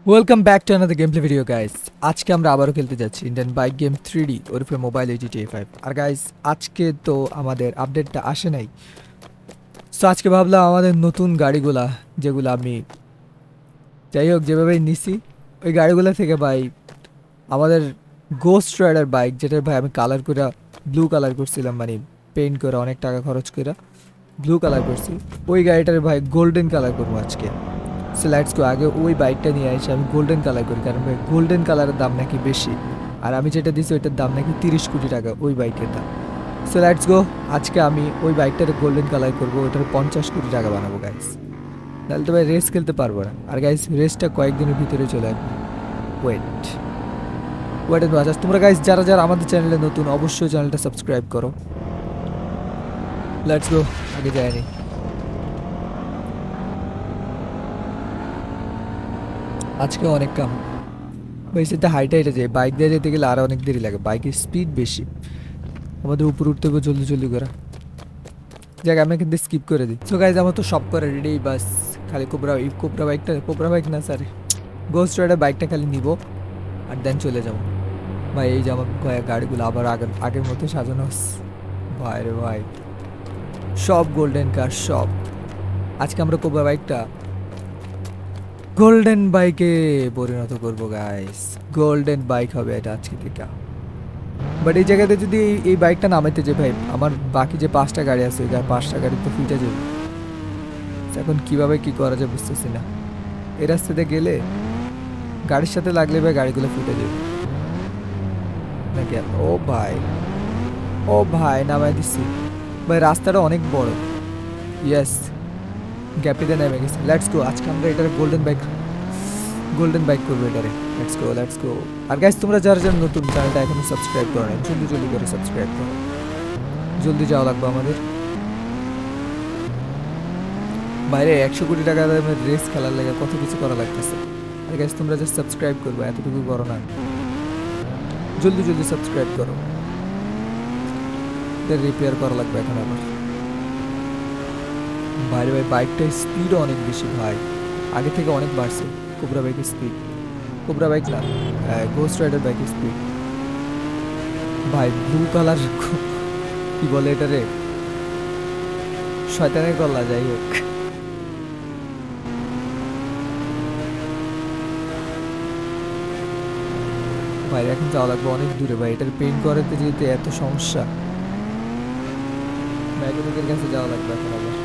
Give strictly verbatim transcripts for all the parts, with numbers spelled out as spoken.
Welcome back to another gameplay video guys. আজকে আমরা আবারও খেলতে যাচ্ছি Indian bike game three D ওরফে মোবাইল জিটিএ ফাইভ। আর গাইস আজকে তো আমাদের আপডেটটা আসে নাই, সো আজকে ভাবলাম আমাদের নতুন গাড়িগুলা যেগুলো আমি যাই হোক যেভাবেই নিছি ওই গাড়িগুলো থেকে ভাই আমাদের গোস্ট রাইডার বাইক, যেটার ভাই আমি কালার করে ব্লু কালার করছিলাম, মানে পেইন্ট করে অনেক টাকা খরচ করে ব্লু কালার করছি, ওই গাড়িটার ভাই গোল্ডেন কালার করবো আজকে। সো লেটস গো, আগে ওই বাইকটা নিয়ে এসে আমি গোল্ডেন কালার করি, কারণ ভাই গোল্ডেন কালারের দাম নাকি বেশি, আর আমি যেটা দিছি ওইটার দাম নাকি তিরিশ কোটি টাকা ওই বাইকের দাম। সো লেটস গো, আজকে আমি ওই বাইকটার গোল্ডেন কালার করবো, ওইটার পঞ্চাশ কোটি টাকা বানাবো গাইস। তাহলে তো ভাই রেস খেলতে পারবো না, আর গাইস রেসটা কয়েকদিনের ভিতরে চলে আসবে। Wait wait and watch. তোমরা গাইস যারা যারা আমাদের চ্যানেলে নতুন অবশ্যই চ্যানেলটা সাবস্ক্রাইব করো। লেটস গো, আগে যায়নি। আজকে অনেক কাম ভাই, সেটা হাইটে হাইটে যায়, বাইক দিয়ে যেতে গেলে আরও অনেক দেরি লাগে, বাইকের স্পিড বেশি, আমাদের উপর উঠতে হবে জলদি জলদি করে। যাক আমরা কিন্তু স্কিপ করে দিই। সো গাইজ আমার তো সব করে রেডি, বাস খালি কোবরা এই কোবরা বাইকটা, কোবরা বাইক না সরি গোস্ট রাইডার বাইকটা খালি নিব আর দেন চলে যাবো। ভাই এই যে আমার গাড়িগুলো আবার আগের আগের মতো সাজানো ভাই রে ভাই, সব গোল্ডেন কার সব। আজকে আমরা কোবরা বাইকটা গোল্ডেন বাইকে পরিণত করবো গাইস, গোল্ডেন বাইক হবে এটা আজকে থেকে। বাট এই জায়গাতে যদি এই বাইকটা নামাইতে যে ভাই আমার বাকি যে পাঁচটা গাড়ি আছে ওই পাঁচটা গাড়ি তো ফিটে যাবে, এখন কিভাবে কি করা যায় বুঝতেছি না। এই রাস্তাতে গেলে গাড়ির সাথে লাগলে ভাই গাড়িগুলো ফুটে যাবে নাকি। ও ভাই ও ভাই নামাই দিচ্ছি ভাই, রাস্তাটা অনেক বড়। ইয়েস গ্যাপিতে নেমে গেছে। লেটস গো, আজকে আমরা এটার গোল্ডেন বাইক গোল্ডেন বাইক করবো এটারে। Let's go let's go. আর গাইস তোমরা যারা যারা নতুন চ্যানেলটা এখনো সাবস্ক্রাইব করো না, জলদি জলদি করে সাবস্ক্রাইব করো, জলদি যাওয়া লাগবে আমাদের বাইরে। একশো কোটি টাকা দামের রেস খেলার লেগে কত কিছু করা লাগতেছে। আর গাইস তোমরা জাস্ট সাবস্ক্রাইব করবে, এতটুকু করো না, জলদি জলদি সাবস্ক্রাইব করো। এটা রিপেয়ার করা লাগবে এখন আমার। বাইরে ভাই বাইকটার স্পিডও অনেক বেশি ভাই, আগে থেকে অনেক বাড়ছে কোবরা বাইকের স্পিড। কোবরা বাইক না, গোস্ট রাইডার বাইকের স্পিড ভাই। ব্লু কালার কি বলে এটারে, শয়তানের গলা, যাই হোক। ভাই এখন যাওয়া লাগবে অনেক দূরে ভাই, এটার পেইন্ট করাতে যেতে এত সমস্যা, মেকানিকের কাছে যাওয়া লাগবে এখন আবার।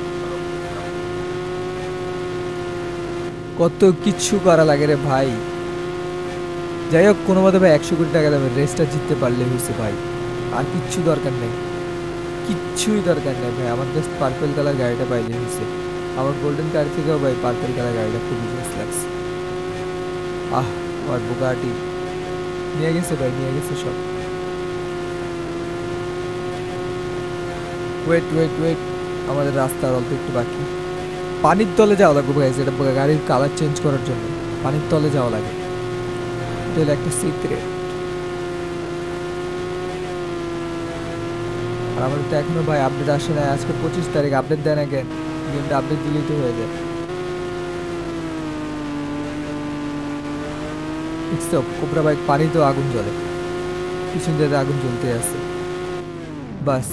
কত কিছু করা লাগে রে ভাই। যাই হোক কোনো মতে ভাই একশো কোটি টাকা দামের রেসটা জিততে পারলে হয়েছে ভাই, আর কিচ্ছু দরকার নেই, কিচ্ছুই দরকার নেই ভাই। আমার জাস্ট পার্পল কালার গাড়িটা পাইলে হয়েছে। আমার গোল্ডেন কার থেকেও ভাই পার্পল কালার গাড়িটা খুব ইউজ লাগছে। আহ আমার বুগাটি নিয়ে গেছে ভাই, নিয়ে গেছে সব। ওয়েট ওয়েট ওয়েট, আমাদের রাস্তার অল্প একটু বাকি। পানির তলে যাওয়া লাগবে ভাই, যেটা গাড়ির কালার চেঞ্জ করার জন্য পানির তলে যাওয়া লাগে, এটা হলো একটা সিক্রেট। আর আমাদের তো এখনো ভাই আপডেট আসে না, আজকে পঁচিশ তারিখ, আপডেট দেয় না কেন? গেমটা আপডেট দিলেই তো হয়ে যায়। দেখছো কোবরা বাইক পানি তো আগুন জ্বলে, পিছন দিয়ে আগুন জ্বলতে আছে বাস।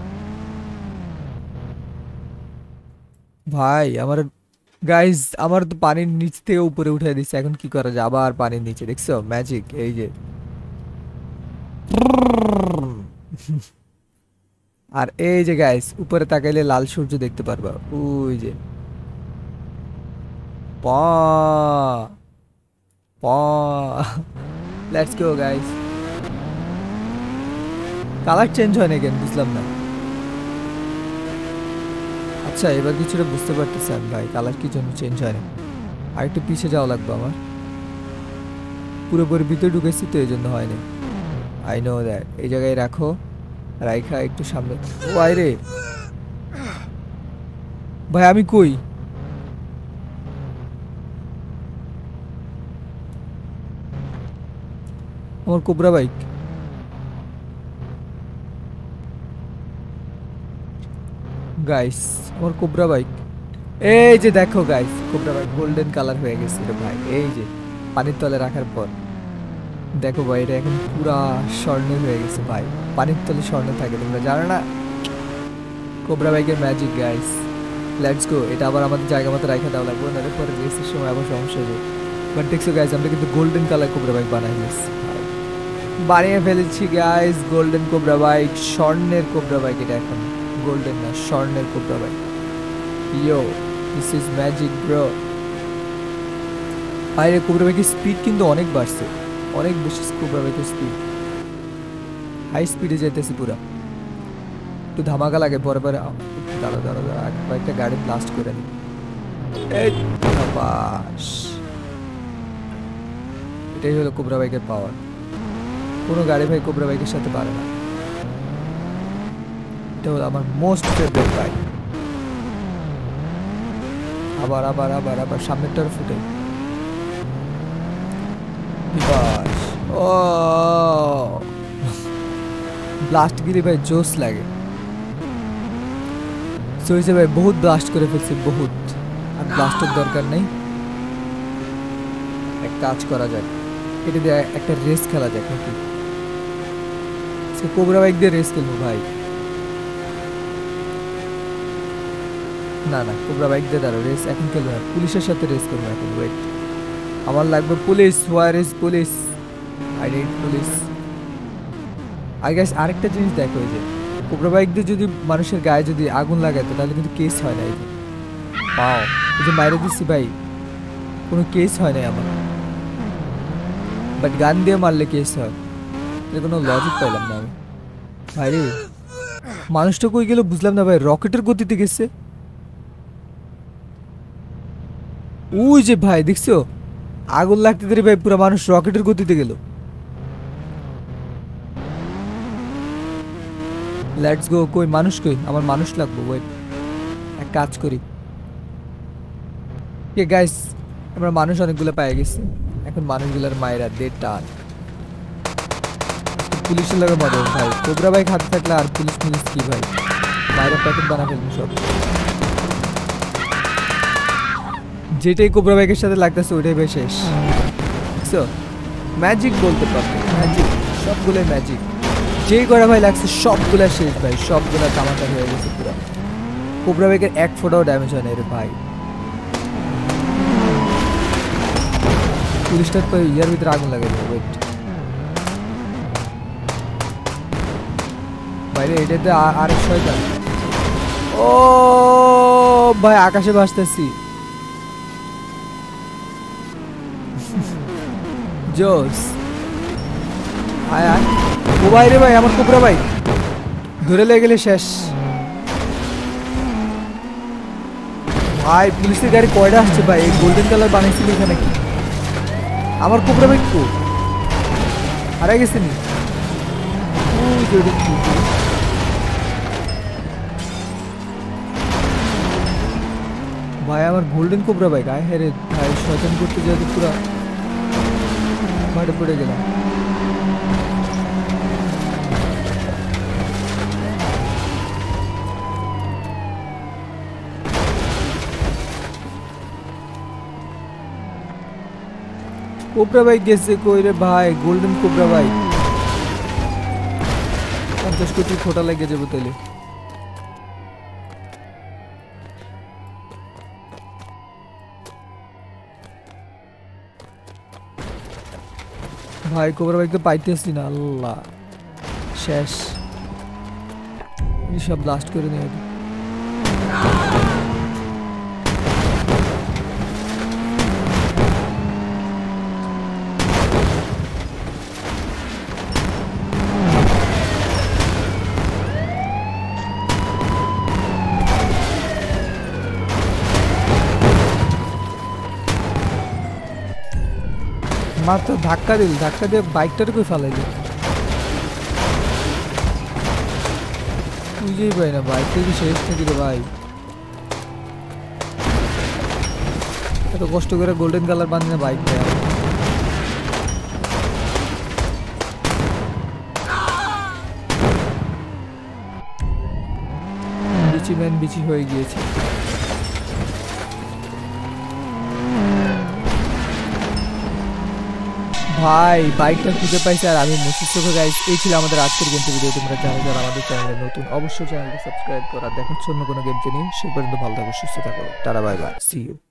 ভাই আমার গাইজ আমার তো পানির নিচ থেকে উপরে উঠে দিচ্ছে, এখন কি করা যায়? আবার পানির নিচে, দেখছো ম্যাজিক এই যে। আর এই যে গাইস উপরে তাকাইলে লাল সূর্য দেখতে পারবা, ওই যে পা পা। Let's go guys. Colour change হয় না কেন বুঝলাম না। আচ্ছা এবার কিছুটা বুঝতে পারতেছি আমি ভাই, কালার কি জন্য চেঞ্জ হয় না। আর একটু পিছিয়ে যাওয়া লাগবে আমার, পুরোপুরি ভিতরে ঢুকেছি তো এই জন্য হয়নি। I know that. এই জায়গায় রাখো, রাইখা একটু সামনে। ও আরে ভাই আমি কই? আমার কোবরা বাইক গাইস, আমার কোবরা বাইক এই যে দেখো guys, cobra bike golden colour হয়ে গেছে রে ভাই। এই যে পানির তলে রাখার পর দেখো ভাই, এটা এখন পুরা স্বর্ণের হয়ে গেছে ভাই। পানির তলে স্বর্ণ থাকে, তোমরা জানো না? কোবরা বাইকের ম্যাজিক গাইস। Let's go. এটা আবার আমাদের জায়গা মতো রাখা দেওয়া লাগবে, না পরে রেসের সময় আবার সমস্যা হবে। বাট দেখছো গাইস, আমরা কিন্তু গোল্ডেন কালার কোবরা বাইক বানাই ফেলেছি ভাই। বানিয়ে ফেলেছি গাইস গোল্ডেন কোবরা বাইক, স্বর্ণের কোবরা বাইক। এটা এখন গোল্ডেন না, স্বর্ণের cobra bike. Yo, this is magic bro. বাইরে কোবরা বাইকের স্পিড কিন্তু অনেক বাড়ছে, অনেক বেশি কোবরা বাইকের স্পিড। হাই স্পিডে যেতেছি পুরা, একটু ধামাকা লাগে পরে পরে। দাঁড়া দাঁড়া দাঁড়া, একটা গাড়ি ব্লাস্ট করে নি। এই সাবাস। এটাই হলো কোবরা বাইকের পাওয়ার। কোনো গাড়ি ভাই কোবরা বাইকের সাথে পারে না। এটা হলো আমার মোস্ট ফেভারিট বাইক। আবার আবার আবার আবার সামনেরটার ফুটে। বাস। ও ব্লাস্ট গিরি ভাই জোস লাগে। সইছে ভাই, বহুত ব্লাস্ট করে ফেলছি, বহুত। আর ব্লাস্টের দরকার নেই। এক কাজ করা যায়, এটা দিয়ে একটা রেস খেলা যায় নাকি? কোবরা বাইক দিয়ে রেস খেলবো ভাই। না না, কোবরা বাইক দিয়ে দাঁড়ো, রেস এখন খেলবো না, পুলিশের সাথে রেস করবো এখন। ওয়েট, আমার লাগবে police. Where is police? I need police. আর গাইস আরেকটা জিনিস দেখো, এই যে কোবরা বাইক দিয়ে যদি মানুষের গায়ে যদি আগুন লাগাইতো তাহলে কিন্তু কেস হয় না। এই যে পাও, এই যে মাইরে দিচ্ছি ভাই, কোনো কেস হয় নাই আমার। বাট গান দিয়ে মারলে কেস হয়, এর কোনো লজিক পাইলাম না আমি ভাই রে। মানুষটা কই গেল বুঝলাম না ভাই, রকেটের গতিতে গেছে। ওই যে ভাই দেখছো, আগুন লাগতে দেরি ভাই, পুরো মানুষ রকেটের গতিতে গেল। Let's go. কই মানুষ কই? আমার মানুষ লাগবে। ওয়েট, এক কাজ করি। কে গাইস, আমরা মানুষ অনেকগুলো পেয়ে গেছি। এখন মানুষগুলোর মায়েরা দে টান। পুলিশের লাগে মজা ভাই, কোবরা বাইক হাতে থাকলে আর পুলিশ পুলিশ কি ভাই, মায়েরা প্যাকেট বানা ফেলবে সব। যেটাই কোবরা বাইকের সাথে লাগতেছে ওইটাই ভাই শেষ। বুঝছো, ম্যাজিক বলতে পারবে, ম্যাজিক, সবগুলোই ম্যাজিক। যেই করা ভাই লাগছে সবগুলা শেষ ভাই, সবগুলা টামাটাম হয়ে গেছে পুরো। কোবরা বাইকের এক ফোটাও ড্যামেজ হয় না রে ভাই। পুলিশটার তো ইয়ার ভিতরে আগুন লাগে। ওয়েট বাইরে, এটাতে আরেক শয়তান। ও ভাই, আকাশে ভাসতেছি। জোস। আয় আয়। ও ভাই রে ভাই, আমার কোবরা ভাই ধরে লেগে গেলে শেষ ভাই। পুলিশের গাড়ি কয়টা আসছে ভাই? এই গোল্ডেন কালার বানিয়েছিল এখানে কি? আমার কোবরা বাইক তো হারাই গেছে নি। ভাই আমার গোল্ডেন কোবরা বাইক, আয় হ্যাঁ রে ভাই, শয়তান করতে যেতে পুরা মাঠে পড়ে গেলাম। কোবরা বাইক গেছে কই রে ভাই? গোল্ডেন কোবরা বাইক পঞ্চাশ কোটি খোটা লেগে যাবো তাহলে। ভাই কোবরা বাইক তো পাইতেছি না, আল্লাহ শেষ। সব ব্লাস্ট করে নিয়ে মাত্র ধাক্কা দিল, ধাক্কা দিয়ে বাইকটার কই ফেলাইলি? বুঝেই পাই না বাইকটা কি শেষ নাকি রে ভাই। এত কষ্ট করে গোল্ডেন কালার বানিয়ে বাইক দেয়। বিচি ম্যান বিচি হয়ে গিয়েছে। ভাই বাইকটা খুঁজে পাইছে আর আমি মুসিসোকে গাইস। এই ছিল আমাদের আজকের গেমটি ভিডিও। তোমরা যারা যারা আমাদের চ্যানেলে নতুন অবশ্যই চ্যানেলটা সাবস্ক্রাইব করা। দেখাচ্ছ অন্য কোনো গেমকে নিয়ে। সে পর্যন্ত ভালো থাকো, সুস্থ থাকো, tata bye bye, see you.